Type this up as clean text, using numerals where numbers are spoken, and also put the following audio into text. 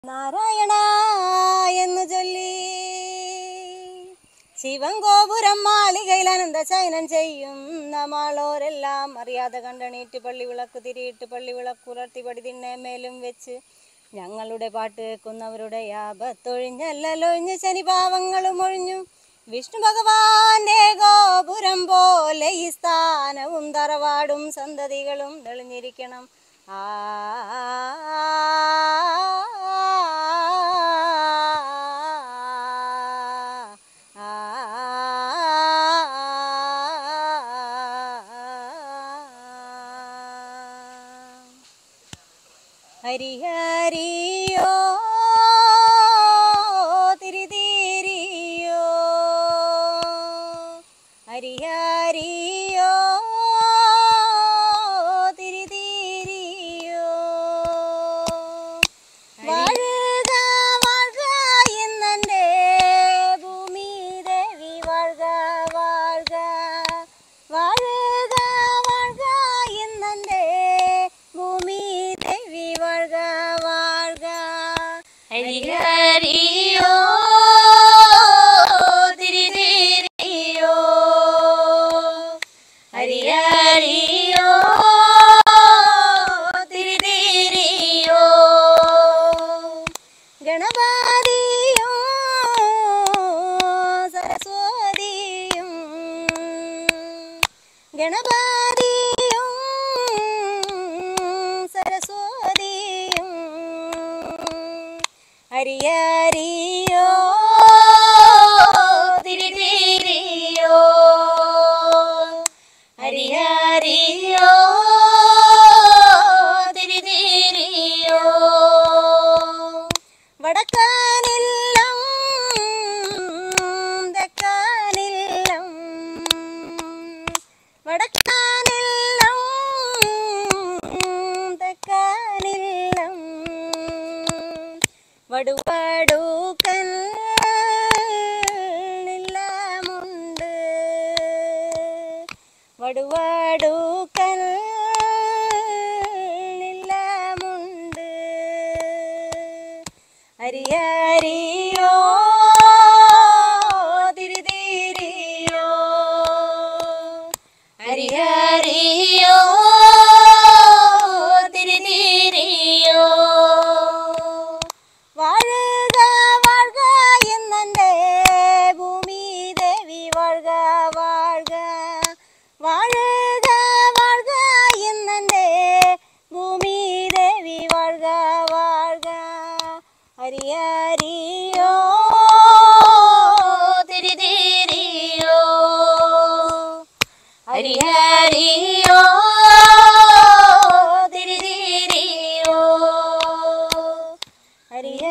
നാരായണ എന്ന് ചൊല്ലി ശിവൻ ഗോപുരം മാളികയിൽ അനന്ത ശയനം ചെയ്യും നമ്മളോരെല്ലാം അറിയാതെ കണ്ടണീറ്റ് പള്ളി വിളക്ക് തിരിയിട്ട് പള്ളി വിളക്ക് പുലർത്തി പടി തിന്നെ മേലും വെച്ച് ഞങ്ങളുടെ പാട്ട് കേൾക്കുന്നവരുടെ ആപത്തൊഴിഞ്ഞല്ലൊഴിഞ്ഞ് ശനിഭാവങ്ങളും ഒഴിഞ്ഞു വിഷ്ണു ഭഗവാന്റെ ഗോപുരം പോലെ ഈ സ്ഥാനവും തറവാടും സന്തതികളും തെളിഞ്ഞിരിക്കണം. ഹരി ഹരിയോ തിരിതിരിയോ ഹരി ഹരിയോ തിരിതിരിയോ വാഴുക വാഴുക എന്നെ ഭൂമി ദേവി വാഴുക വാഴുക വാഴുക വാഴുക എന്നെ ഭൂമി ദേവി വാഴുക വാഴുക. ഹരി ഹരിയോ തിരിതിരിയോ ഹരി ഹരിയോ തിരിതിരിയോ ഗണപതിയും സരസ്വതിയും ഗണപതിയും സരസ്വതിയും ഹരി ഹരിയോ തിരിതിരിയോ ഹരി ഹരിയോ തിരിതിരിയോ വടക്കാനില്ലം തെക്കാനില്ലം വടക്കാനില്ലം തെക്കാനില്ലം വടുവടുക്കൻ നിലമുണ്ട് വടുവടുക്കൻ നിലമുണ്ട് ഹരി ഹരിയോ തിരിതിരിയോ ഹരി ഹരിയോ തിരിതിരിയോ വാഴുക വാഴുക എന്നെ ഭൂമി ദേവി വാഴുക വാഴുക വാഴുക വാഴുക എന്നെ ഭൂമി ദേവി വാഴുക വാഴുക. ഹരി ഹരിയോ തിരിതിരിയോ ഹരി ഹരിയോ തിരിതിരിയോ ഹരി